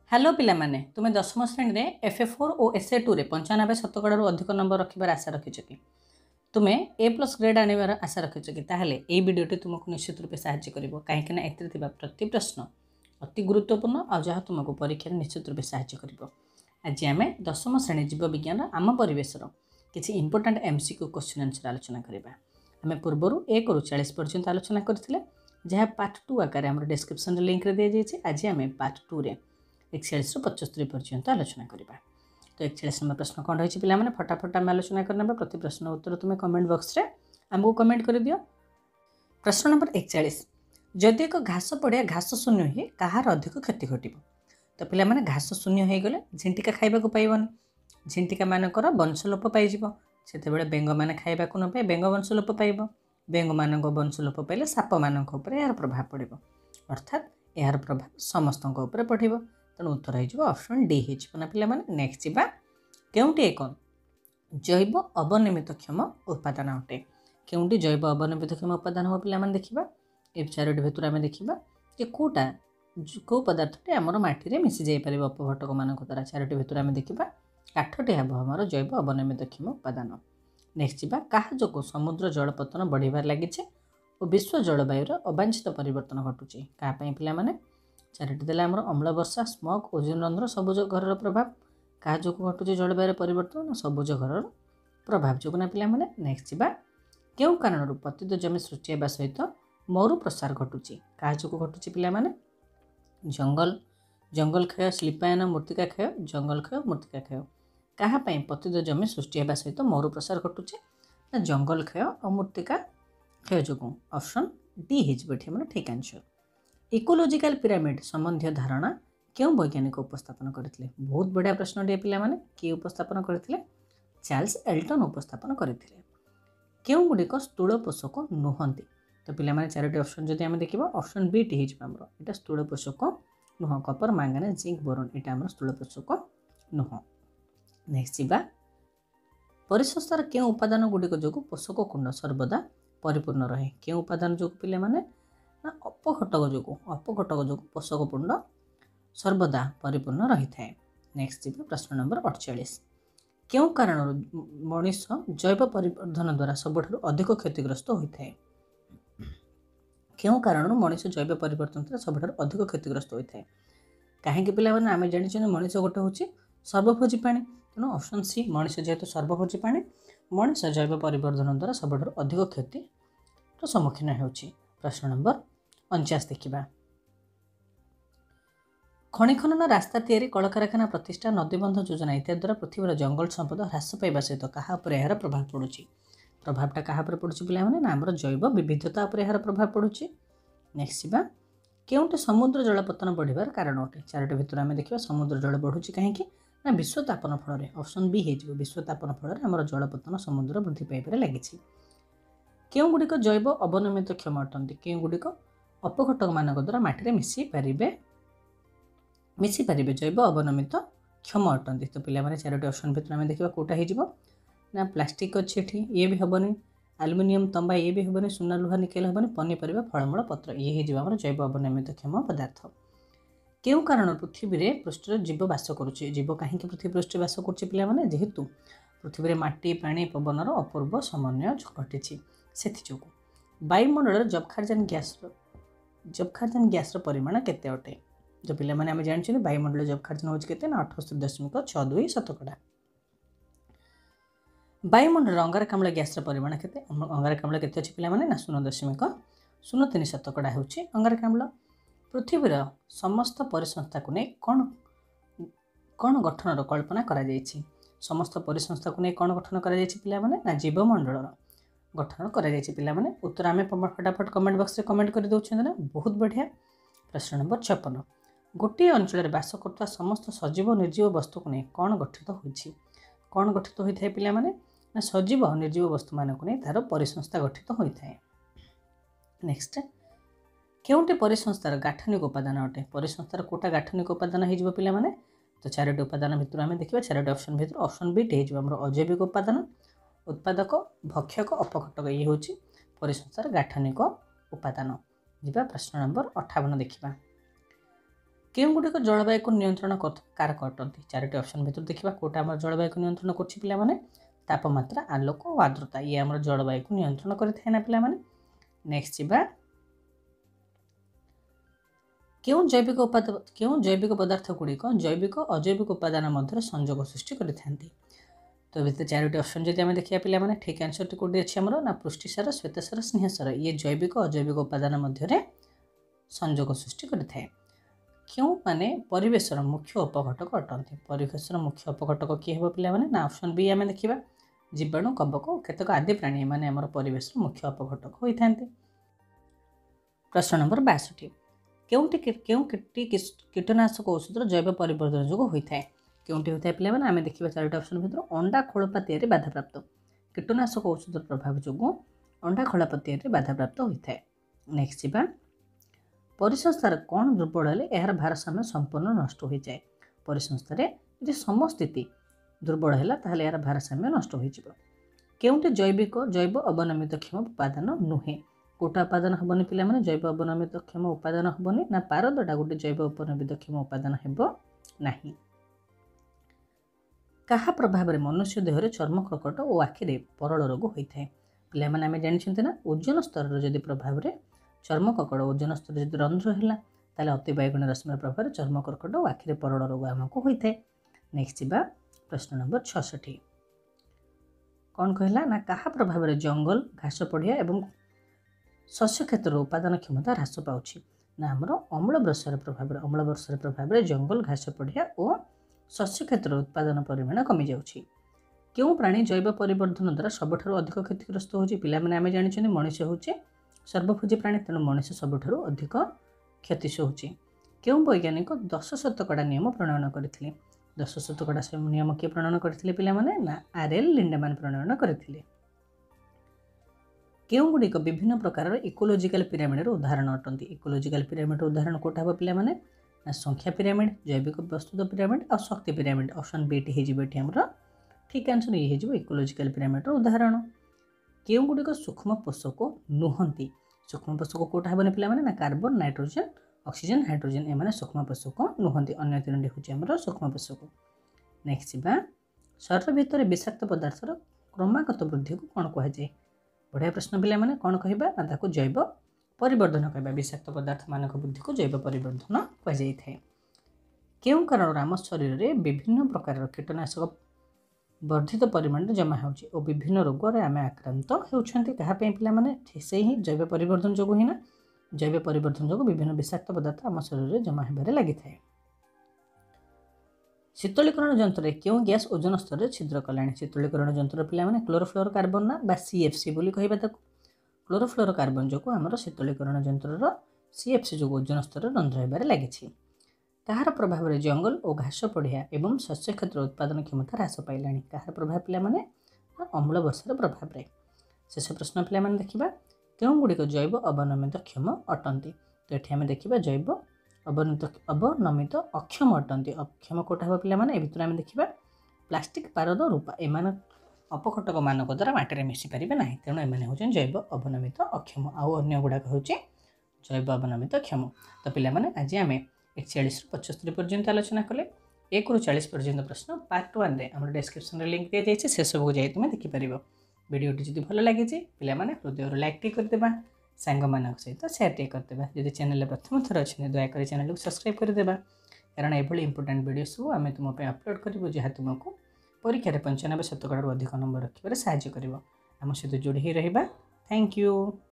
Hello पिलामाने तुमे दशम श्रेणी में FA4 और SA2 रे 95% अधिक नंबर रखिबार आशा रखिछ कि तुमे A+ ग्रेड आनिबार आशा रखिछ कि ताहले एई वीडियोटी तुमको निश्चित रूपे सहाय्य करिवो काहेकि ना एथिरे थिबा प्रति प्रश्न अति गुरुत्वपूर्ण आ जहा तुमको परीक्षा रे निश्चित रूपे सहाय्य करिवो। आज आमे दशम श्रेणी जीव विज्ञान आम परिवेशर किछि इंपोर्टेंट MCQ क्वेश्चन आंसर आलोचना करिबा। आमे पूर्वरु 1 रु 40 पर्यंत आलोचना करथिले जहा पार्ट 2 आकार हमर डिस्क्रिप्शन लिंक रे दे जाइछि। आज आमे पार्ट 2 रे 41 रु 75 पर्यंत आलोचना करिबा। तो 41 नंबर प्रश्न कौन रही पिला माने फटाफट आम आलोचना करना। प्रति प्रश्न उत्तर तुम्हें कमेंट बॉक्स रे आमको कमेंट कर दियो। प्रश्न नंबर 41 जदि एक घास पड़िया घास शून्य हुए कहार अधिक क्षति घटो। तो पिला माने घास शून्य हो गले झिंटिका खाइबा पाइबनी, झिंटिका मानकर वंशलोप पाइब से बेंग मैंने खाइबा न पाए बेंग वंशलोप पाइब, बेंग मान वंशलोप पाइले साप मान यार प्रभाव पड़ो अर्थात यार प्रभाव समस्त पड़ो। तेणु उत्तर हो ऑप्शन डी हो पिला माने। नेक्स्ट जीवा केउंटी एक जैव अवनिर्मित क्षम उपादान अटे। केउंटी जैव अवनिर्मित क्षम उपादान हो पिला माने देखिबा ए चारोटी भितर आमे देखिबा जे कोटा को पदार्थटे आमर माटी रे मिसि जाई परिबो अपघटक मानक द्वारा। चारोटी भितर आमे देखिबा काठटे हेबो हमर जैव अवनिर्मित क्षम उपादान। नेक्स्ट जीवा कहा जोगु समुद्र जलपतन बढ़िबार लागिছে और विश्व जलवायुर अवांछित परिवर्तन घटुची का पई पिला माने। चारोटी देला आमर अम्ल वर्षा, स्मग, ओजोन रंध्र, सबुज घर प्रभाव क्या जो घटुचे जलवायु परिवर्तन सबुज घर प्रभाव जो ना पिला माने। नेक्स्ट जीवा क्यों कारण पतित जमी सृष्टि होगा सहित मरु प्रसार घटुची क्या जो घटुची पिला माने। जंगल क्षय, शिल्पायन, मृत्तिका क्षय, जंगल क्षय, मृत्तिका क्षय क्या पतित जमी सृष्टि होगा सहित मरु प्रसार घटुचे ना जंगल क्षय और मृत्तिका क्षय जो। ऑप्शन डी हो ठीक आंसर। इकोलोजिकल पिरामिड संबंधी धारणा क्यों वैज्ञानिक उपस्थापन करथिले। बहुत बढ़िया प्रश्न टे पिला माने किए उपस्थापन करथिले चार्ल्स एल्टन उपस्थापन करथिले। क्यों गुडिक स्थूल पोषक नुहंती। तो पिला माने चारोटी ऑप्शन जदि आमे देखिबा ऑप्शन बी टी हिज हमरो एटा स्थूल पोषक नुह। कपर, मैंगनीज, जिंक, बोरॉन एटा हमरो स्थूल पोषक नुह। नेक्स्ट जीवा परिसंस्थार क्यों उपादान गुडिक जोगु पोषक कुंड सर्वदा परिपूर्ण रहे। क्यों उपादान जोगु पिला माने ना अपघटक जोगु पोषक कुंड सर्वदा परिपूर्ण रही है। नेक्स्ट जीवा प्रश्न नंबर 48 क्यों कारण मनीष जैव परिवर्धन द्वारा सबुठ अधिक क्षतिग्रस्त होता है। क्यों कारण मनीष जैव परिवर्तन द्वारा सबुठ अधिक क्षतिग्रस्त होता है कहीं पिला आम जानी मनीष गोटे हूँ सर्वभोजी प्राणी। तेणु ऑप्शन सी मनीष जेहेतु सर्वभोजी प्राणी मनीष जैव परिवर्धन द्वारा सबुठ अधिक क्षति सम्मुखीन होउछि। प्रश्न नंबर 49 देखिबा खनि खनन, रास्ता तैयारी, कलकारखाना प्रतिष्ठा, नदीबंध योजना इत्यादि द्वारा पृथ्वीर जंगल संपद ह्रास पाइबा सहित क्या यार प्रभाव पड़ुछि। प्रभावटा क्या पड़ुछि पिला माने ना हमर जैव विविधता उपर यार प्रभाव पड़ुछि। नेक्स्ट जीवा केउंटे समुद्र जलपतन बढ़िबार कारण अटे। चारोटी भितर आमे देखिबा समुद्र जल बढ़ुछि काहेकि ना विश्वतापन फल। ऑप्शन बी हो विश्वतापन फल हमर जलपतन समुद्र वृद्धि पाइबार लागिछि। केउं गुडिक जैव अवनिर्मित क्षम अटंती। केउं गुडिक अपघटक मानक द्वारा माटी रे मिसी पारे जैव अवनिर्मित क्षम अटंती। तो पिला माने चारोटी ऑप्शन भितर आमे देखिबा कोटा हिजिबो ना प्लास्टिक अच्छी एठी ये भी हेबनी, एल्युमिनियम तंबा ये भी हेबनी, सुना लुहा निकेल हेबनी, पनीपरिबा फलमूल पत्र ये हिजिबा हमर जैव अवनिर्मित क्षम पदार्थ। केउं कारण पृथ्वी रे पृष्ठ जीव बास करुछि। जीव काहे पृथ्वी पृष्ठ बास करुछि पिला माने जेहेतु पृथ्वी रे माटी, पानी, पवनर अपूर्व समन्वय घटिछि सेथि जोगु। वायुमंडल जबखार्जन गैस परिमाण केते अटे। जो पिला माने आमे जानछि वायुमंडल जबखार्जन होछि केते ना 78.62%। वायुमंडल अंगारकाम्ल गैस परिमाण केते। अंगारकाम्ल केते अछि पिला माने ना 0.03% होछि अंगारकाम्ल। पृथ्वीर समस्त परिसंस्था को नै कोन गठनर कल्पना करा जायछि। समस्त परिसंस्था को नै कोन गठन करा जायछि पिला माने ना जीवमंडल गठन करा जायछि पिला माने। उत्तर आमे फटाफट कमेंट बॉक्स रे कमेंट कर दउछन ना बहुत बढ़िया। प्रश्न नंबर 56 गोटे अंचल बास करता समस्त सजीव निर्जीव वस्तु को नहीं कौन गठित होइछि। कौन गठित होता है पिला माने ना सजीव निर्जीव वस्तु मान को नहीं तार परिसंस्था गठित होता है। नेक्स्ट केउंटे परिसंस्थार गाठनिक उपादान अटे। परिसंस्थार कोटा गाठनिक उपादान हो पिला माने। तो चारोटी उपादान भितर आमे देखिबा चारोटी ऑप्शन भितर ऑप्शन बी टे हो हमर अजैविक उपादान, उत्पादक, भक्षक, अपघटक ये होछि परिसंस्थार गाठनिक उपादान। जिबा प्रश्न नंबर 58 देखिबा କେଉଁ ଗୁଡ଼ିକ ଜଳବାୟୁକୁ ନିୟନ୍ତ୍ରଣ କରୁଥିବା कारक ଅଟନ୍ତି? ଚାରୋଟି ଅପସନ୍ ଭିତରୁ ଦେଖିବା କୋଉଟା ଆମର ଜଳବାୟୁକୁ ନିୟନ୍ତ୍ରଣ କରୁଛି ପିଲାମାନେ। ତାପମାତ୍ରା, ଆଲୋକ ଓ ଆର୍ଦ୍ରତା ଇଏ ଆମର ଜଳବାୟୁକୁ ନିୟନ୍ତ୍ରଣ କରିଥାଏ ନା ପିଲାମାନେ। ନେକ୍ସଟ ଯିବା, କେଉଁ ଜୈବିକ ପଦାର୍ଥ ଗୁଡ଼ିକ ଜୈବିକ ଅଜୈବିକ ଉପାଦାନ ମଧ୍ୟରେ ସଂଯୋଗ ସୃଷ୍ଟି କରିଥାନ୍ତି? ତ ଭିତରେ ଚାରୋଟି ଅପସନ୍ ଯଦି ଆମେ ଦେଖିବା ପିଲାମାନେ, ଠିକ୍ ଆନ୍ସରଟି କୋଉଠି ଅଛି ଆମର ନା ପୃଷ୍ଟିସାର, ଶ୍ୱେତସାର, ସ୍ନେହସାର ଇଏ ଜୈବିକ ଅଜୈବିକ ଉପାଦାନ ମଧ୍ୟରେ ସଂଯୋଗ ସୃଷ୍ଟି କରିଥାଏ। କେଉଁମାନେ ପରିବେଶର ମୁଖ୍ୟ ଉପଘଟକ ଅଟନ୍ତି? ପରିବେଶର ମୁଖ୍ୟ ଉପଘଟକ କିଏ ହେବ ପିଲାମାନେ? ନା ଅପସନ୍ ବି ଆମେ ଦେଖିବା, ଜୀବାଣୁ, କବକ ଓ କେତେକ ଆଦି ପ୍ରାଣୀ ଏମାନେ ଆମର ପରିବେଶର ମୁଖ୍ୟ ଉପଘଟକ ହୋଇଥାନ୍ତି। ପ୍ରଶ୍ନ ନମ୍ବର 62, କେଉଁ କୀଟନାଶକ ଔଷଧର ଜୈବ ପରିବର୍ତ୍ତନ ଯୋଗୁଁ ହୋଇଥାଏ? କେଉଁଠି ହୋଇଥାଏ ପିଲାମାନେ? ଆମେ ଦେଖିବା ଚାରୋଟି ଅପସନ୍ ଭିତରୁ ଅଣ୍ଡା ଖୋଳପା ତିଆରି ବାଧାପ୍ରାପ୍ତ। କୀଟନାଶକ ଔଷଧର ପ୍ରଭାବ ଯୋଗୁଁ ଅଣ୍ଡା ଖୋଳପା ତିଆରି ବାଧାପ୍ରାପ୍ତ ହୋଇଥାଏ। ନେକ୍ସଟ ଯିବା, ପରିସଂସ୍ଥାର କ'ଣ ଦୁର୍ବଳ ହେଲେ ଏହାର ଭାରସାମ୍ୟ ସମ୍ପୂର୍ଣ୍ଣ ନଷ୍ଟ ହୋଇଯାଏ? ପରିସଂସ୍ଥାରେ ଯଦି ସମସ୍ଥିତି ଦୁର୍ବଳ ହେଲା ତାହେଲେ ଏହାର ଭାରସାମ୍ୟ ନଷ୍ଟ ହୋଇଯିବ। କେଉଁଟି ଜୈବ ଅବନମିତକ୍ଷମ ଉପାଦାନ ନୁହେଁ? କୋଉଟା ଉପାଦାନ ହେବନି ପିଲାମାନେ? ଜୈବ ଅବନମିତକ୍ଷମ ଉପାଦାନ ହେବନି ନା ପାରଦଟା ଗୋଟେ ଜୈବ ଅବନମିତକ୍ଷମ ଉପାଦାନ ହେବ ନାହିଁ। କାହା ପ୍ରଭାବରେ ମନୁଷ୍ୟ ଦେହରେ ଚର୍ମ କର୍କଟ ଓ ଆଖିରେ ପରଳ ରୋଗ ହୋଇଥାଏ? ପିଲାମାନେ ଆମେ ଜାଣିଛନ୍ତି ନା ଓଜନ ସ୍ତରର ଯଦି ପ୍ରଭାବରେ ଚର୍ମ କର୍କଟ, ଓଜନ ସ୍ତରରେ ଯଦି ରନ୍ଧ୍ର ହେଲା ତାହେଲେ ଅତିବାଇଗଣ ରଶ୍ମିର ପ୍ରଭାବରେ ଚର୍ମ କର୍କଟ ଓ ଆଖିରେ ପରଳ ରୋଗ ଆମକୁ ହୋଇଥାଏ। ନେକ୍ସଟ ଯିବା, ପ୍ରଶ୍ନ ନମ୍ବର 66, କ'ଣ କହିଲା ନା କାହା ପ୍ରଭାବରେ ଜଙ୍ଗଲ, ଘାସ ପଡ଼ିଆ ଏବଂ ଶସ୍ୟ କ୍ଷେତ୍ରର ଉପାଦାନ କ୍ଷମତା ହ୍ରାସ ପାଉଛି? ନା ଆମର ଅମ୍ଳ ବର୍ଷାର ପ୍ରଭାବରେ ଜଙ୍ଗଲ, ଘାସ ପଡ଼ିଆ ଓ ଶସ୍ୟ କ୍ଷେତ୍ରର ଉତ୍ପାଦନ ପରିମାଣ କମିଯାଉଛି। କେଉଁ ପ୍ରାଣୀ ଜୈବ ପରିବର୍ତ୍ତନ ଦ୍ୱାରା ସବୁଠାରୁ ଅଧିକ କ୍ଷତିଗ୍ରସ୍ତ ହେଉଛି? ପିଲାମାନେ ଆମେ ଜାଣିଛନ୍ତି ମଣିଷ ହେଉଛି ସର୍ବଭୋଜୀ ପ୍ରାଣୀ, ତେଣୁ ମଣିଷ ସବୁଠାରୁ ଅଧିକ କ୍ଷତି ସହୁଛି। କେଉଁ ବୈଜ୍ଞାନିକ 10% ନିୟମ ପ୍ରଣୟନ କରିଥିଲେ? 10% ନିୟମ କିଏ ପ୍ରଣୟନ କରିଥିଲେ ପିଲାମାନେ? ନା ଆର୍ଏଲ୍ ଲିଣ୍ଡେମାନ୍ ପ୍ରଣୟନ କରିଥିଲେ। କେଉଁଗୁଡ଼ିକ ବିଭିନ୍ନ ପ୍ରକାରର ଇକୋଲୋଜିକାଲ ପିରାମିଡର ଉଦାହରଣ ଅଟନ୍ତି? ଇକୋଲୋଜିକାଲ ପିରାମିଡର ଉଦାହରଣ କୋଉଟା ହେବ ପିଲାମାନେ? ନା ସଂଖ୍ୟା ପିରାମିଡ, ଜୈବିକ ପ୍ରସ୍ତୁତ ପିରାମିଡ ଆଉ ଶକ୍ତି ପିରାମିଡ। ଅପସନ୍ ବିଟି ହେଇଯିବ ଏଠି ଆମର ଠିକ୍ ଆନ୍ସର ଇଏ ହେଇଯିବ ଇକୋଲୋଜିକାଲ ପିରାମିଡର ଉଦାହରଣ। କେଉଁଗୁଡ଼ିକ ସୂକ୍ଷ୍ମ ପୋଷକ ନୁହନ୍ତି? ସୂକ୍ଷ୍ମ ପୋଷକ କୋଉଟା ହେବନି ପିଲାମାନେ? ନା କାର୍ବନ, ନାଇଟ୍ରୋଜେନ, ଅକ୍ସିଜେନ, ହାଇଡ୍ରୋଜେନ ଏମାନେ ସୂକ୍ଷ୍ମ ପୋଷକ ନୁହନ୍ତି। ଅନ୍ୟ ତିନୋଟି ହେଉଛି ଆମର ସୂକ୍ଷ୍ମ ପୋଷକ। ନେକ୍ସଟ ଯିବା, ଶରୀର ଭିତରେ ବିଷାକ୍ତ ପଦାର୍ଥର କ୍ରମାଗତ ବୃଦ୍ଧିକୁ କ'ଣ କୁହାଯାଏ? ବଢ଼ିଆ ପ୍ରଶ୍ନ ପିଲାମାନେ, କ'ଣ କହିବା? ନା ତାକୁ ଜୈବ ପରିବର୍ଦ୍ଧନ କହିବା। ବିଷାକ୍ତ ପଦାର୍ଥମାନଙ୍କ ବୃଦ୍ଧିକୁ ଜୈବ ପରିବର୍ଦ୍ଧନ କୁହାଯାଇଥାଏ। କେଉଁ କାରଣରୁ ଆମ ଶରୀରରେ ବିଭିନ୍ନ ପ୍ରକାରର କୀଟନାଶକ ବର୍ଦ୍ଧିତ ପରିମାଣରେ ଜମା ହେଉଛି ଓ ବିଭିନ୍ନ ରୋଗରେ ଆମେ ଆକ୍ରାନ୍ତ ହେଉଛନ୍ତି? କାହା ପାଇଁ ପିଲାମାନେ? ସେଇ ହିଁ ଜୈବ ପରିବର୍ତ୍ତନ ଯୋଗୁଁ ହିଁ ନା। ଜୈବ ପରିବର୍ତ୍ତନ ଯୋଗୁଁ ବିଭିନ୍ନ ବିଷାକ୍ତ ପଦାର୍ଥ ଆମ ଶରୀରରେ ଜମା ହେବାରେ ଲାଗିଥାଏ। ଶୀତଳୀକରଣ ଯନ୍ତ୍ରରେ କେଉଁ ଗ୍ୟାସ୍ ଓଜନ ସ୍ତରରେ ଛିଦ୍ର କଲାଣି? ଶୀତଳୀକରଣ ଯନ୍ତ୍ରର ପିଲାମାନେ କ୍ଲୋରୋଫ୍ଲୋରୋକାର୍ବନ ନା ବା CFC ବୋଲି କହିବା ତାକୁ। କ୍ଲୋରୋଫ୍ଲୋରୋକାର୍ବନ ଯୋଗୁଁ ଆମର ଶୀତଳୀକରଣ ଯନ୍ତ୍ରର CFC ଯୋଗୁଁ ଓଜନ ସ୍ତରରେ ରନ୍ଧ୍ର ହେବାରେ ଲାଗିଛି। କାହାର ପ୍ରଭାବରେ ଜଙ୍ଗଲ ଓ ଘାସ ପଡ଼ିଆ ଏବଂ ଶସ୍ୟ କ୍ଷେତ୍ର ଉତ୍ପାଦନ କ୍ଷମତା ହ୍ରାସ ପାଇଲାଣି? କାହାର ପ୍ରଭାବ ପିଲାମାନେ? ଅମ୍ଳ ବର୍ଷାର ପ୍ରଭାବରେ। ଶେଷ ପ୍ରଶ୍ନ ପିଲାମାନେ ଦେଖିବା, କେଉଁଗୁଡ଼ିକ ଜୈବ ଅବନମିତକ୍ଷମ ଅଟନ୍ତି? ତ ଏଠି ଆମେ ଦେଖିବା ଜୈବ ଅବନମିତ ଅକ୍ଷମ ଅଟନ୍ତି। ଅକ୍ଷମ କୋଉଟା ହେବ ପିଲାମାନେ? ଏ ଭିତରୁ ଆମେ ଦେଖିବା ପ୍ଲାଷ୍ଟିକ, ପାରଦ, ରୂପା ଏମାନେ ଅପଘଟକ ମାନଙ୍କ ଦ୍ୱାରା ମାଟିରେ ମିଶି ପାରିବେ ନାହିଁ, ତେଣୁ ଏମାନେ ହେଉଛନ୍ତି ଜୈବ ଅବନମିତ ଅକ୍ଷମ। ଆଉ ଅନ୍ୟ ଗୁଡ଼ାକ ହେଉଛି ଜୈବ ଅବନମିତ କ୍ଷମ। ତ ପିଲାମାନେ ଆଜି ଆମେ 41ରୁ 75 ପର୍ଯ୍ୟନ୍ତ ଆଲୋଚନା କଲେ। 1ରୁ 40 ପର୍ଯ୍ୟନ୍ତ ପ୍ରଶ୍ନ ପାର୍ଟ 1ରେ ଆମର ଡେସ୍କ୍ରିପ୍ସନରେ ଲିଙ୍କ୍ ଦିଆଯାଇଛି, ସେସବୁକୁ ଯାଇ ତୁମେ ଦେଖିପାରିବ। ଭିଡ଼ିଓଟି ଯଦି ଭଲ ଲାଗିଛି ପିଲାମାନେ ହୃଦୟରୁ ଲାଇକ୍ ଟିକେ କରିଦେବା, ସାଙ୍ଗମାନଙ୍କ ସହିତ ସେୟାର ଟିକେ କରିଦେବା। ଯଦି ଚ୍ୟାନେଲରେ ପ୍ରଥମ ଥର ଅଛନ୍ତି ଦୟାକରି ଚ୍ୟାନେଲକୁ ସବସ୍କ୍ରାଇବ୍ କରିଦେବା, କାରଣ ଏଭଳି ଇମ୍ପୋର୍ଟାଣ୍ଟ ଭିଡ଼ିଓ ସବୁ ଆମେ ତୁମ ପାଇଁ ଅପଲୋଡ଼ କରିବୁ ଯାହା ତୁମକୁ ପରୀକ୍ଷାରେ 95% ଅଧିକ ନମ୍ବର ରଖିବାରେ ସାହାଯ୍ୟ କରିବ। ଆମ ସହିତ ଯୋଡ଼ି ହୋଇ ରହିବା। Thank you.